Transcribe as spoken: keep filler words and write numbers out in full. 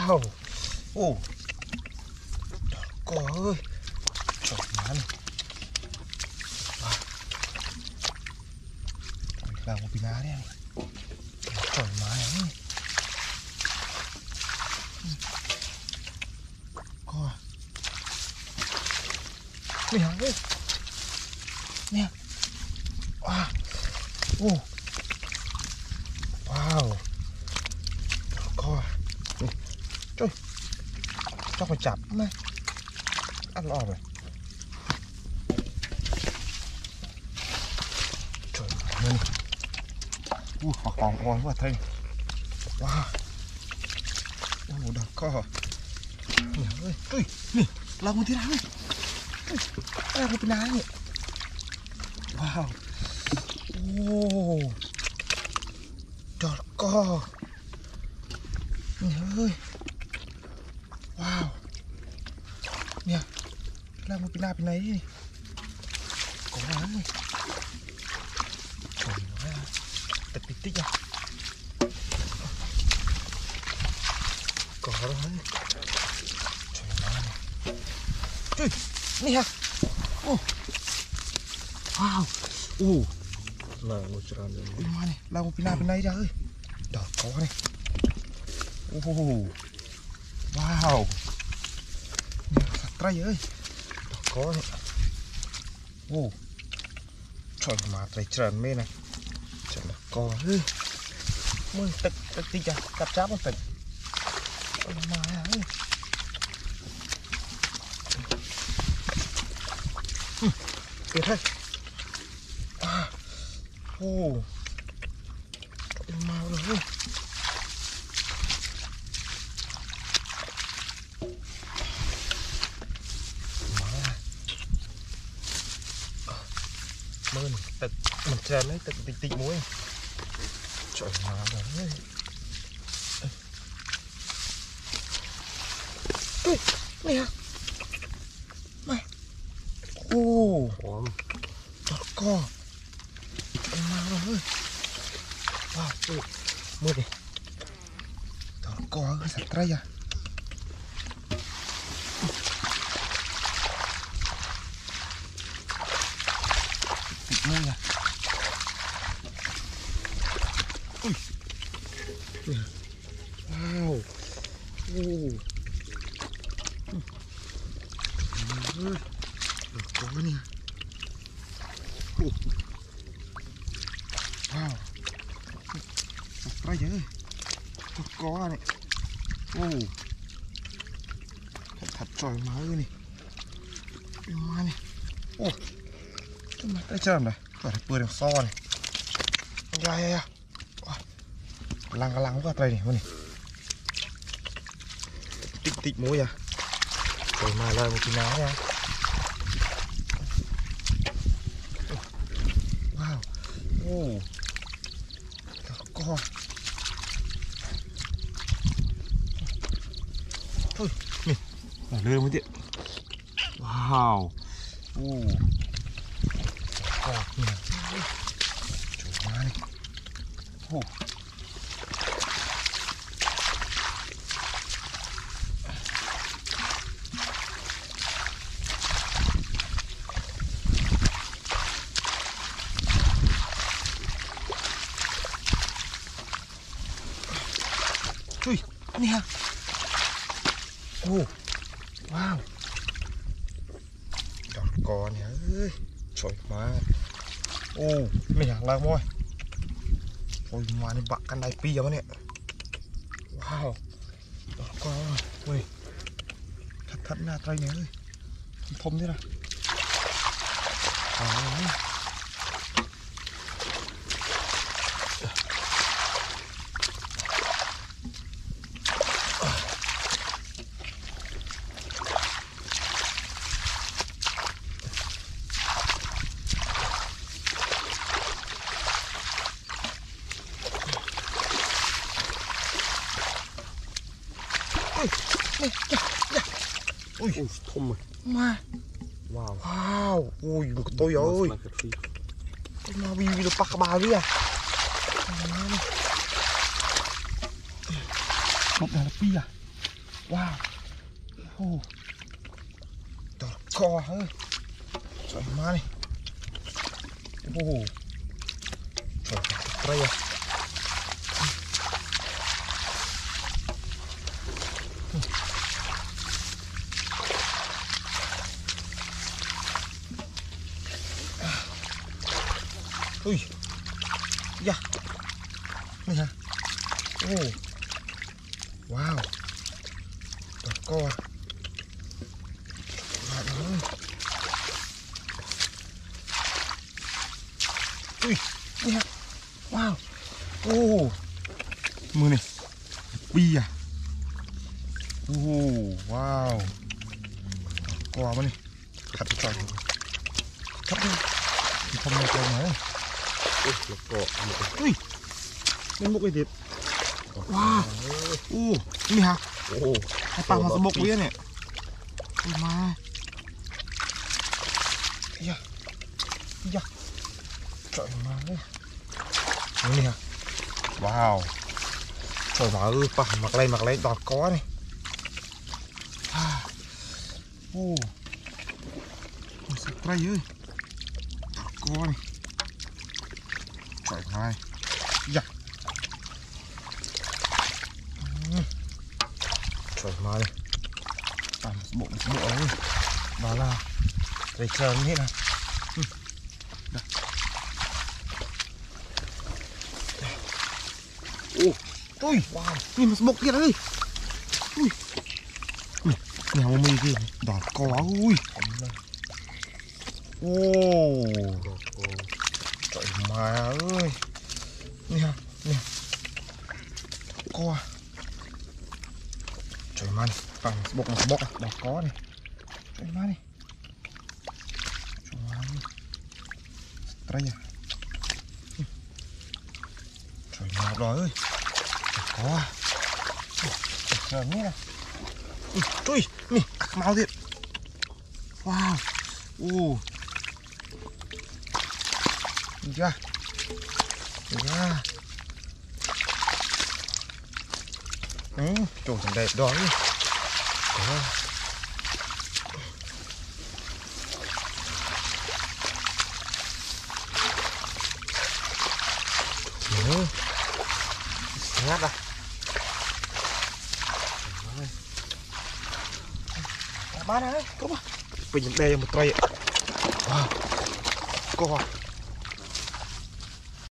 wow ô có ơi trời má này làm một pina đấy này trời má này coi mày hả ơi nè wow ô wow coi trời cho phải chặt này ăn lò rồi trời ơi ui hoặc còn còn quá thây wow ô đợt co mẹ ơi ui nè làm một thế nào làm một thế nào vậy wow ô đợt co mẹ ơi wow nè làm một pina pina này có lắm này trời ơi tịch tịch tích à có đó trời ơi trời nè ô wow ô là một tràn rồi ui mà này làm một pina pina ra ơi đó có này ô wow sạch trai ơi đó có này ô trời mà trai tràn mê này trời là có ơi mới tịch tịch tịch à cặp cháp một tịch mà ơi tuyệt thôi à ô mau rồi mơn tịch mình tràn đấy tịch tịch tịch muối trời mà đấy ui nè mày ô trời co mà ơi wow ui mưa đi trời co cái sạch trai à mưa à ui wow ô ơi có nè wow sạch ra chứ có này ô thật thật trời má ơi này má này ô cái mặt tay trơn này phải bơi đằng so này ra ra lăng lăng quá đây này này tích tích muối à rồi mà lời một tí ná nha wow ô co thôi nè là lơ mới tiện wow ô co nè trời má này ô ui nè ô wow đọt cò nè ơi trời má ô mình hàng lang môi ôi mà này bạc căn đai pi mà nè wow đọt cò ui thật thật là trai nè ơi thơm thế nào à, ui thơm rồi mà wow wow ui một tôi ơi cái mà bi được bạc bà đi à một là pi à wow oh đỏ co ơi trời má này oh trời đây à ui da này hả oh wow đỏ co bạn ơi ui nha wow ô mưa này bi à ô wow qua mà này thật trời thấp đi thì không nghe câu nói Ui, nó cọ. ui lên bụng cái đẹp wow ô ini hả Ồ, hai bằng mà bụng kia này ui mà dạ dạ trời má ơi ini hả wow trời má ơi pa mặc lên mặc lên đọt có này ô sắp tay ơi đọt có này trời má dạ trời má này à bộ bộ ơi đó là để chờ như thế nào ô ui wow nhìn một bột kia đây ui ui nhà mì kia đỏ có ui ô trời má ơi nè nè co trời má này bằng bột một bột đỏ có này trời má này trời má ơi đây à trời má đỏ ơi có giờ nhé nè ui nè máu thiệt wow u chưa chưa ừ trời thật đẹp đó có ừ ngắt ra ba này có ba bình đây một cây wow có